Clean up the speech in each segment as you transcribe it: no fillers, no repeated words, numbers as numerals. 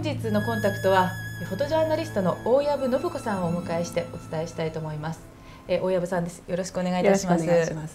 本日のコンタクトはフォトジャーナリストの大藪信子さんをお迎えしてお伝えしたいと思います。大藪さんです。よろしくお願いいたします。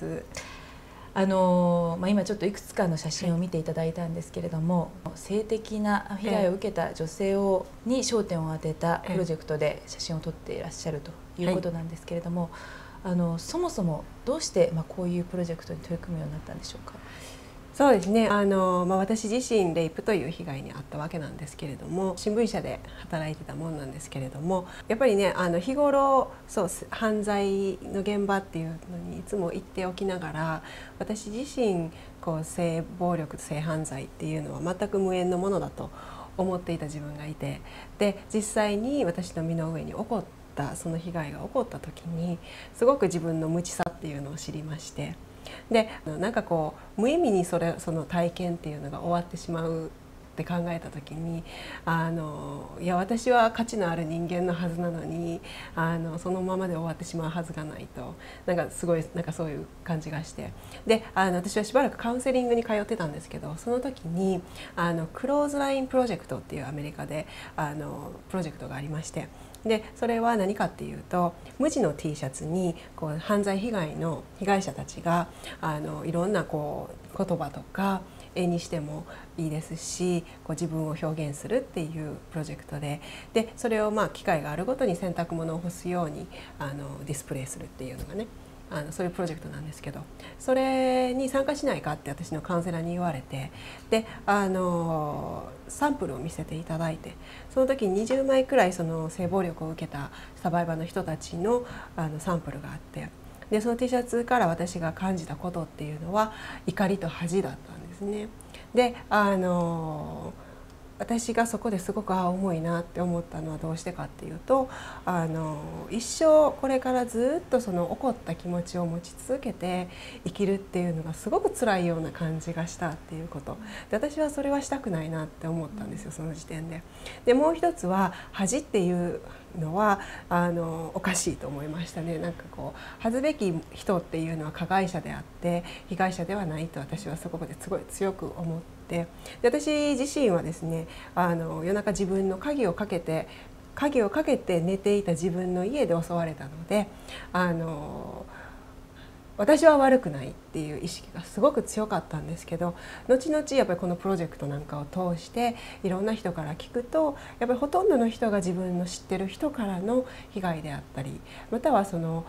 今ちょっといくつかの写真を見ていただいたんですけれども、性的な被害を受けた女性に焦点を当てたプロジェクトで写真を撮っていらっしゃるということなんですけれども、そもそもどうしてこういうプロジェクトに取り組むようになったんでしょうか。 そうですね、私自身レイプという被害に遭ったわけなんですけれども、新聞社で働いてたもんなんですけれども、やっぱりね日頃犯罪の現場っていうのにいつも行っておきながら、私自身性暴力性犯罪っていうのは全く無縁のものだと思っていた自分がいて、で実際に私の身の上に起こったその被害が起こった時にすごく自分の無知さっていうのを知りまして。でなんか無意味にその体験っていうのが終わってしまうって考えた時にいや私は価値のある人間のはずなのにそのままで終わってしまうはずがないと、すごいそういう感じがして、で私はしばらくカウンセリングに通ってたんですけど、その時にクローズラインプロジェクトっていうアメリカでプロジェクトがありまして。でそれは何かっていうと、無地の T シャツに犯罪被害の被害者たちがいろんな言葉とか絵にしてもいいですし自分を表現するっていうプロジェクトで、それを機会があるごとに洗濯物を干すようにディスプレイするっていうのがね、そういうプロジェクトなんですけど、それに参加しないかって私のカウンセラーに言われて、でサンプルを見せていただいて、その時に20枚くらいその性暴力を受けたサバイバーの人たちのサンプルがあって、でその T シャツから私が感じたことっていうのは怒りと恥だったんですね。で私がそこですごく重いなって思ったのはどうしてかっていうと、一生これからずっとその起こった気持ちを持ち続けて生きるっていうのがすごく辛いような感じがしたっていうことで、私はそれはしたくないなって思ったんですよ、その時点で。でもう一つは恥っていうのはおかしいと思いましたね。恥ずべき人っていうのは加害者であって被害者ではないと私はそこですごい強く思って。で私自身はですね夜中自分の鍵をかけて寝ていた自分の家で襲われたので私は悪くないっていう意識がすごく強かったんですけど、後々やっぱりこのプロジェクトなんかを通していろんな人から聞くと、やっぱりほとんどの人が自分の知ってる人からの被害であったり、またはその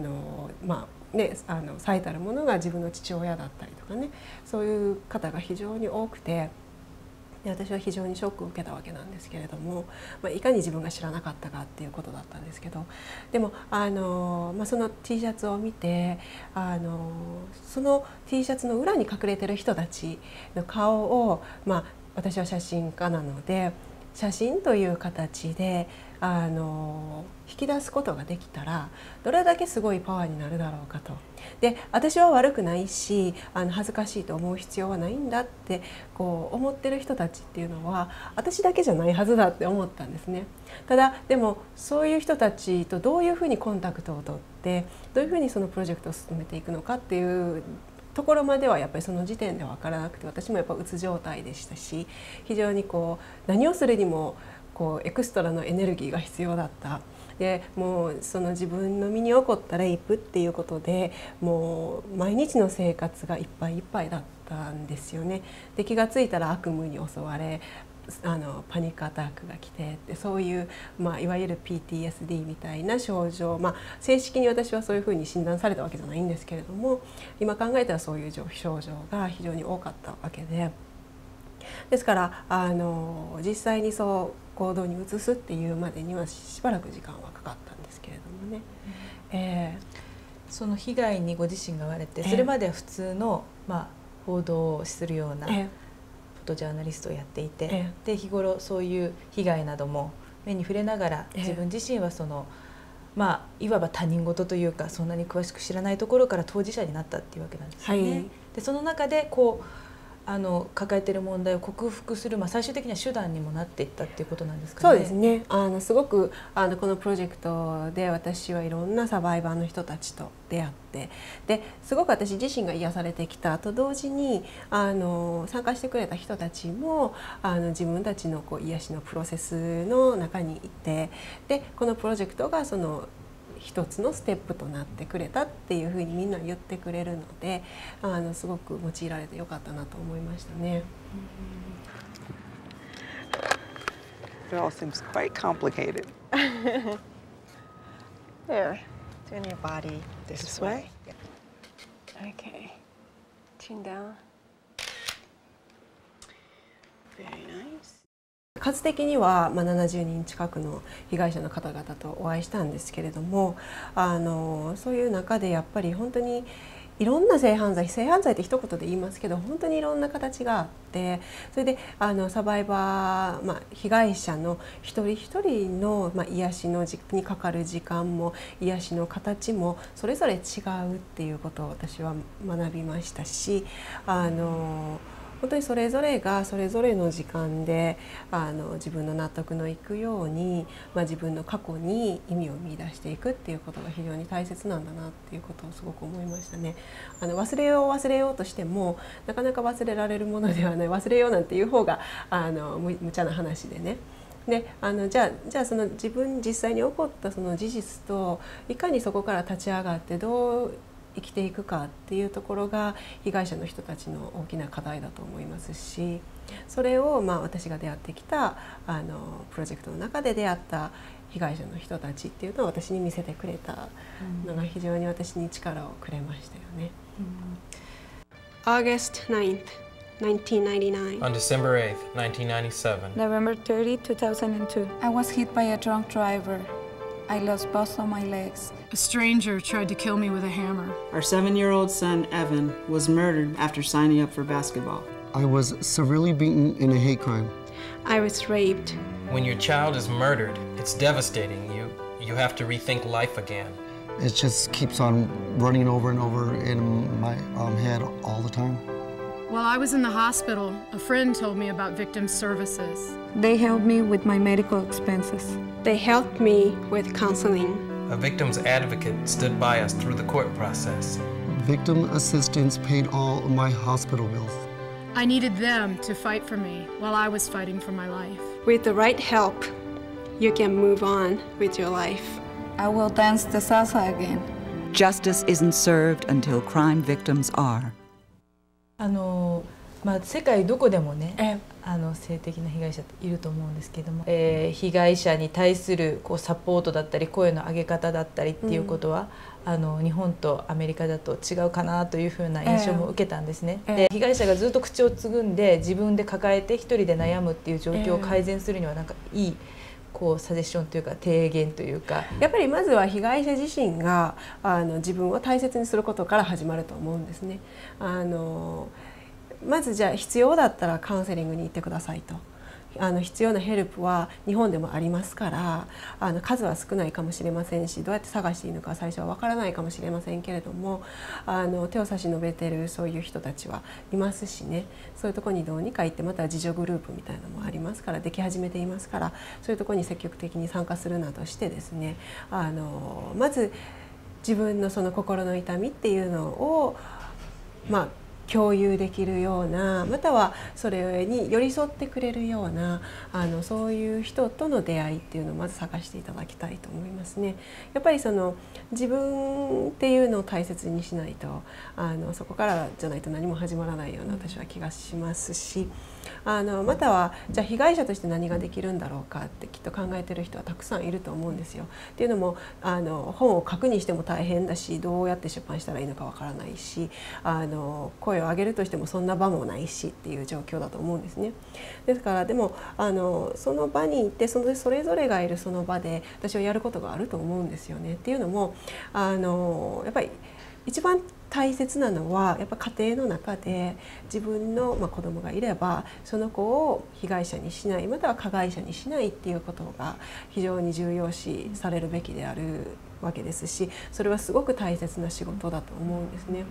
最たるものが自分の父親だったりとかね、そういう方が非常に多くて。で私は非常にショックを受けたわけなんですけれども、いかに自分が知らなかったかっていうことだったんですけど、でもその T シャツを見てその T シャツの裏に隠れてる人たちの顔を、私は写真家なので写真という形で引き出すことができたらどれだけすごいパワーになるだろうかと。で私は悪くないし恥ずかしいと思う必要はないんだって思ってる人たちっていうのは私だけじゃないはずだって思ったんですね。ただでもそういう人たちとどういうふうにコンタクトを取ってどういうふうにそのプロジェクトを進めていくのかっていうところまではやっぱりその時点では分からなくて、私もやっぱうつ状態でしたし、非常に何をするにもエクストラのエネルギーが必要だった。でもうその自分の身に起こったレイプっていうことでもう毎日の生活がいっぱいいっぱいだったんですよね。で気がついたら悪夢に襲われパニックアタックが来てってそういう、いわゆる PTSD みたいな症状、正式に私はそういうふうに診断されたわけじゃないんですけれども、今考えたらそういう症状が非常に多かったわけで、ですから実際にそう行動に移すっていうまでにはしばらく時間はかかったんですけれどもね。 その被害にご自身が遭われて、それまでは普通の、報道をするような、フォトジャーナリストをやっていて、で日頃そういう被害なども目に触れながら、自分自身はそのいわば他人事というかそんなに詳しく知らないところから当事者になったっていうわけなんですよね。でその中で抱えている問題を克服する、最終的には手段にもなっていったっていうことなんですかね。 そうですね。すごくこのプロジェクトで私はいろんなサバイバーの人たちと出会って、ですごく私自身が癒されてきたと同時に参加してくれた人たちも自分たちの癒しのプロセスの中にいて、でこのプロジェクトがその一つのステップとなってくれたっていうふうにみんな言ってくれるので、すごく用いられてよかったなと思いましたね。 It all seems quite complicated. There, turn your body This way? Okay, chin down. Very nice. 数的には70人近くの被害者の方々とお会いしたんですけれども、そういう中でやっぱり本当にいろんな性犯罪って一言で言いますけど本当にいろんな形があって、それでサバイバー、被害者の一人一人の、癒しにかかる時間も癒しの形もそれぞれ違うっていうことを私は学びましたし、本当にそれぞれがそれぞれの時間で自分の納得のいくように、自分の過去に意味を見出していくっていうことが非常に大切なんだなっていうことをすごく思いましたね。忘れようとしてもなかなか忘れられるものではない。忘れようなんていう方が無茶な話でね。でじゃあその実際に起こったその事実といかにそこから立ち上がってどう生きていくかっていうところが被害者の人たちの大きな課題だと思いますし、それを私が出会ってきたプロジェクトの中で出会った被害者の人たちっていうのを私に見せてくれたのが非常に私に力をくれましたよね。 August 9th, 1999. On December 8th, 1997. November 30, 2002. I was hit by a drunk driver. I lost both of my legs. A stranger tried to kill me with a hammer. Our 7-year-old son, Evan, was murdered after signing up for basketball. I was severely beaten in a hate crime. I was raped. When your child is murdered, it's devastating. You have to rethink life again. It just keeps on running over and over in my head all the time. While I was in the hospital, a friend told me about victim services. They helped me with my medical expenses. They helped me with counseling. A victim's advocate stood by us through the court process. Victim assistance paid all of my hospital bills. I needed them to fight for me while I was fighting for my life. With the right help, you can move on with your life. I will dance the salsa again. Justice isn't served until crime victims are. 世界どこでもね性的な被害者っていると思うんですけども、被害者に対するサポートだったり声の上げ方だったりっていうことは、日本とアメリカだと違うかなというふうな印象も受けたんですね。で被害者がずっと口をつぐんで自分で抱えて一人で悩むっていう状況を改善するにはなんかいいサジェッションというか提言というか、 やっぱりまずは被害者自身が自分を大切にすることから始まると思うんですね。まずじゃあ必要だったらカウンセリングに行ってくださいと。必要なヘルプは日本でもありますから、数は少ないかもしれませんし、どうやって探していいのか最初はわからないかもしれませんけれども、手を差し伸べてるそういう人たちはいますしね、そういうところにどうにか行って、また自助グループみたいなのもありますから、でき始めていますから、そういうところに積極的に参加するなどしてですね、まず自分のその心の痛みっていうのを共有できるような、またはそれに寄り添ってくれるようなそういう人との出会いっていうのをまず探していただきたいと思いますね。やっぱりその自分っていうのを大切にしないとそこからじゃないと何も始まらないような私は気がしますし、またはじゃあ被害者として何ができるんだろうかってきっと考えてる人はたくさんいると思うんですよ。っていうのも本を書くにしても大変だし、どうやって出版したらいいのかわからないし、声を上げるとしてもそんな場もないしっていう状況だと思うんですね。ですからでもその場に行ってそれぞれがいるその場で私はやることがあると思うんですよね。っていうのもやっぱり一番大切なのはやっぱ家庭の中で自分の子供がいればその子を被害者にしない、または加害者にしないっていうことが非常に重要視されるべきであるわけですし、それはすごく大切な仕事だと思うんですね。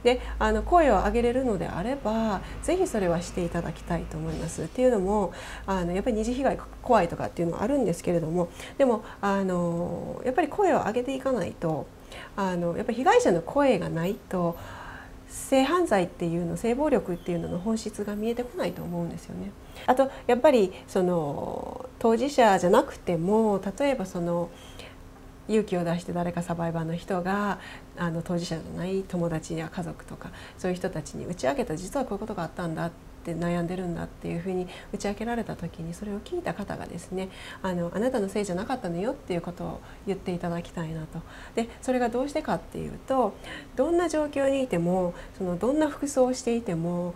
で声を上げれるのであればぜひそれはしていただきたいと思います。っていうのもやっぱり二次被害怖いとかっていうのはあるんですけれども、でもやっぱり声を上げていかないとやっぱり被害者の声がないと性犯罪っていうの、性暴力っていうのの本質が見えてこないと思うんですよね。あとやっぱり当事者じゃなくても、例えば勇気を出して誰かサバイバーの人が当事者じゃない友達や家族とかそういう人たちに打ち明けた、実はこういうことがあったんだって悩んでるんだっていうふうに打ち明けられた時に、それを聞いた方がですねあなたのせいじゃなかったのよっていうことを言っていただきたいなと。でそれがどうしてかっていうと、どんな状況にいてもどんな服装をしていても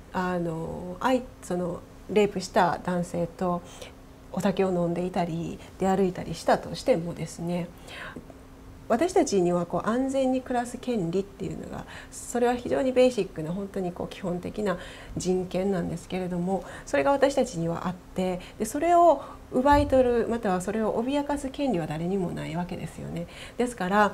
レイプした男性とお酒を飲んでいたり出歩いたりしたとしてもですね、私たちには安全に暮らす権利っていうのが、それは非常にベーシックな本当に基本的な人権なんですけれども、それが私たちにはあって、でそれを奪い取るまたはそれを脅かす権利は誰にもないわけですよね。ですから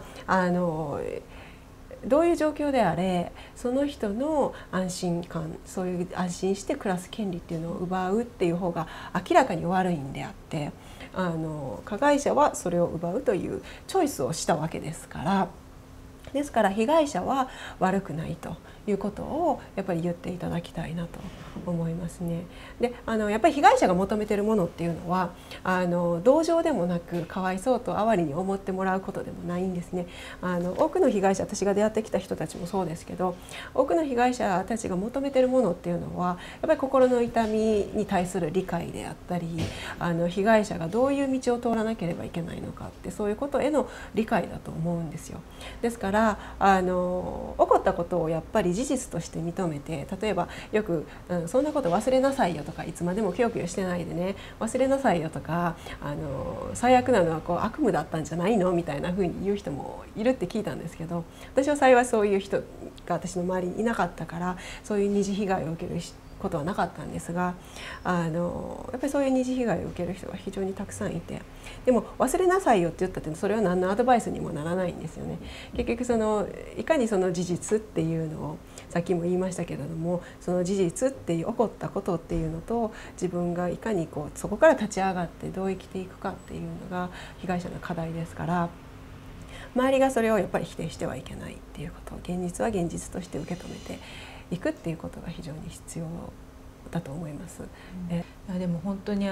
どういう状況であれその人の安心感、そういう安心して暮らす権利っていうのを奪うっていう方が明らかに悪いんであって、加害者はそれを奪うというチョイスをしたわけですから、ですから被害者は悪くないということをやっぱり言っていただきたいなと思いますね。でやっぱり被害者が求めているものっていうのは同情でもなくかわいそうと哀れに思ってもらうことでもないんですね。多くの被害者、私が出会ってきた人たちもそうですけど、多くの被害者たちが求めているものっていうのはやっぱり心の痛みに対する理解であったり、被害者がどういう道を通らなければいけないのかって、そういうことへの理解だと思うんですよ。ですから起こったことをやっぱり事実として認めて、例えばよく、そんなこと忘れなさいよとか、いつまでもくよくよしてないでね忘れなさいよとか、最悪なのは悪夢だったんじゃないのみたいなふうに言う人もいるって聞いたんですけど、私は幸いそういう人が私の周りにいなかったからそういう二次被害を受けることはなかったんですが、やっぱりそういう二次被害を受ける人が非常にたくさんいて、でも忘れなさいよって言ったってそれは何のアドバイスにもならないんですよね。結局いかにその事実っていうのをさっきも言いましたけれども、その事実っていう起こったことっていうのと自分がいかにそこから立ち上がってどう生きていくかっていうのが被害者の課題ですから、周りがそれをやっぱり否定してはいけないっていうことを、現実は現実として受け止めていくっていうことが非常に必要だと思います。 でも本当に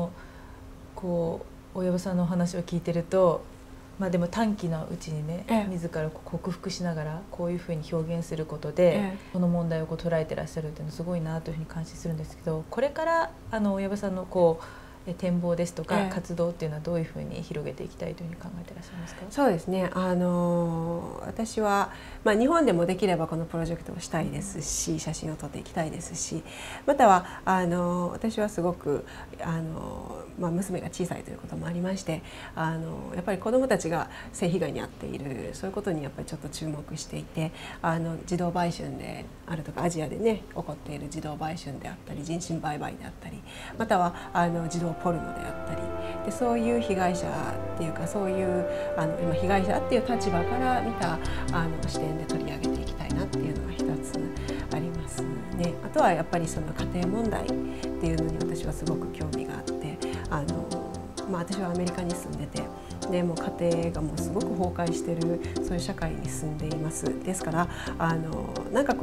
親御さんのお話を聞いてると、でも短期のうちにね、自ら克服しながらこういうふうに表現することで、この問題を捉えてらっしゃるっていうのはすごいなというふうに感心するんですけど、これから親御さんの展望ですとか活動っていうのはどういうふうに広げていきたいというふうに考えていらっしゃいますか？ そうですね、私は、日本でもできればこのプロジェクトをしたいですし、写真を撮っていきたいですし、または私はすごく娘が小さいということもありまして、やっぱり子どもたちが性被害に遭っている、そういうことにやっぱりちょっと注目していて、児童売春であるとか、アジアでね起こっている児童売春であったり人身売買であったり、または児童ポルノであったりで、そういう被害者っていうか、そういう今被害者っていう立場から見た視点で取り上げていきたいなっていうのが一つありますね。あとはやっぱりその家庭問題っていうのに私はすごく興味があって、私はアメリカに住んでて、でもう家庭がもうすごく崩壊してる、そういう社会に住んでいます。ですからなんか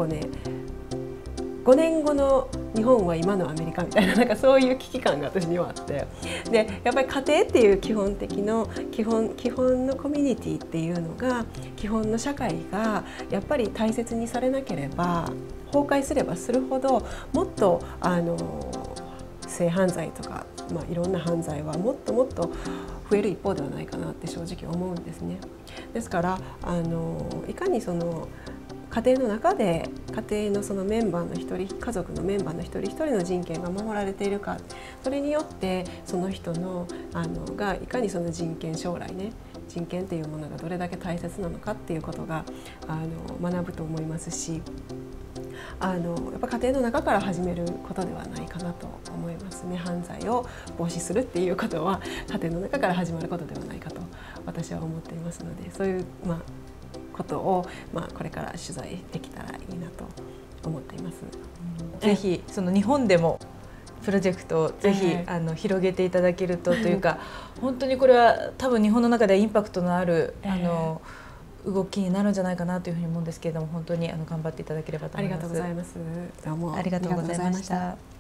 5年後の日本は今のアメリカみたいな、なんかそういう危機感が私にはあって、でやっぱり家庭っていう基本のコミュニティっていうのが、基本の社会がやっぱり大切にされなければ、崩壊すればするほどもっと性犯罪とか、いろんな犯罪はもっともっと増える一方ではないかなって正直思うんですね。ですからいかに家庭の中で家庭のそのメンバーの一人、家族のメンバーの一人一人の人権が守られているか、それによってその人のがいかにその人権、将来ね人権っていうものがどれだけ大切なのかっていうことが学ぶと思いますし、やっぱ家庭の中から始めることではないかなと思いますね。犯罪を防止するっていうことは家庭の中から始まることではないかと私は思っていますので、そういうことを、これから取材できたらいいなと思っています。 ぜひその日本でもプロジェクトをぜひ広げていただけるとというか、本当にこれは多分日本の中でインパクトのある動きになるんじゃないかなというふうに思うんですけれども、本当に頑張っていただければと思います。 ありがとうございます。どうもありがとうございました。